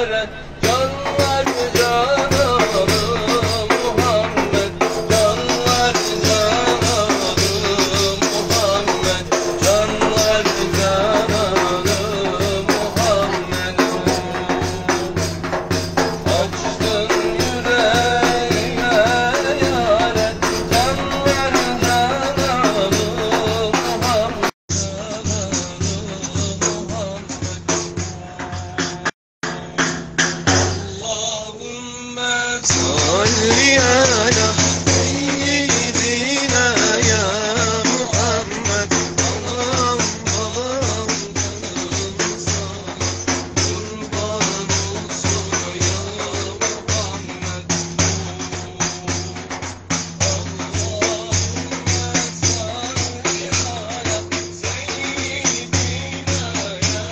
ziyaret, canlar cananım Muhammed, canlar cananım Muhammed, canlar cananım Muhammed. Açtın yüreğime yaret, canlar cananım Muhammed. Allahümme salli ala seyyidina ya Muhammed. Allah'ım Allah'ım canım sana kurban olsun ya Muhammed. Allahümme salli ala seyyidina ya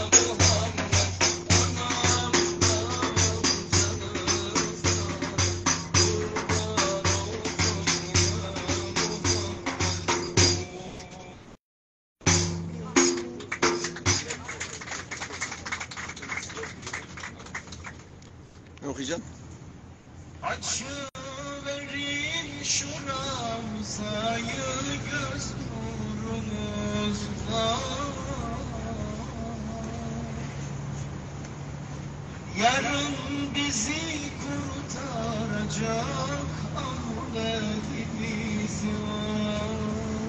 Ne okuyacağım? Açıverin şu ravzayı göz nurunuzla. Yarın bizi kurtaracak Ahmet'imiz var.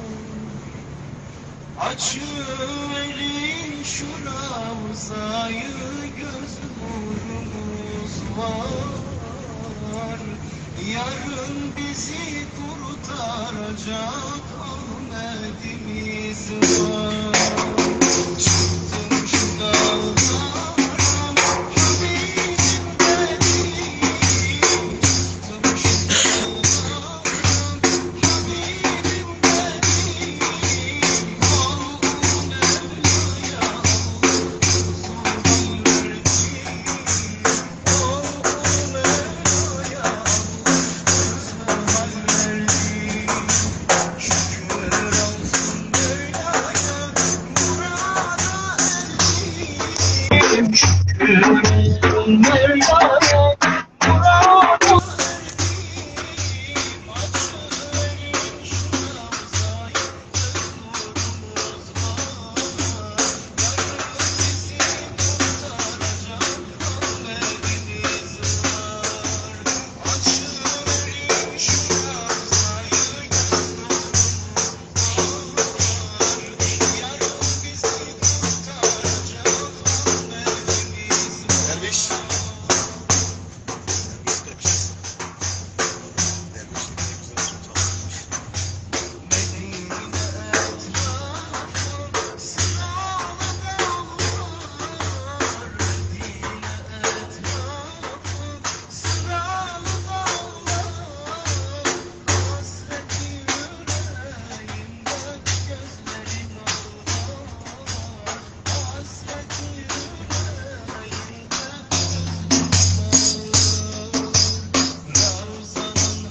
Açıverin şu ravzayı göz nurumuz var. Yarın bizi kurtaracak Ahmet'imiz var. Çıktım şu dağlara, Habibim benim. Çıktım şu dağlara, Habibim benim. Al Mevla'ya huzur verdim. Al Mevla'ya huzur verdim. Şükür olsun Mevla'ya murada erdim. Şükür olsun Mevla'ya murada erdim. Açıverin şu ravzayı göz nurumuz var. Yarın bizi kurtaracak Ahmet'imiz var. Açıverin şu ravzayı göz nurumuz var. Yarın bizi kurtaracak Ahmet'imiz Derviş. var. Medine etrafı sıralı dağlar, Medine etrafı sıralı dağlar. Hasreti yüreğimde gözlerin ağlar, hasreti yüreğimde gözlerin ağlar. Ravzanın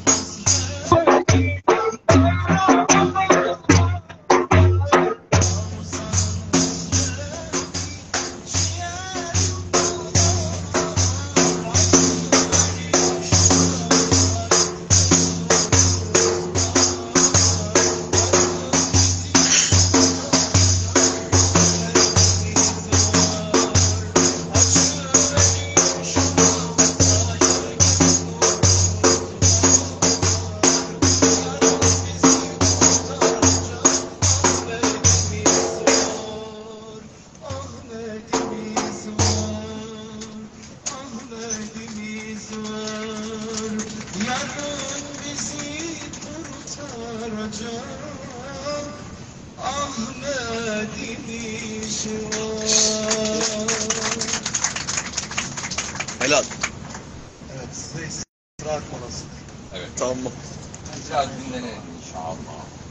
Ahmet'imiz var. Yarın bizi kurtaracak Ahmet'imiz var. Helal. Evet, size istirahat molası. Tamam. Biraz dinlenelim inşallah.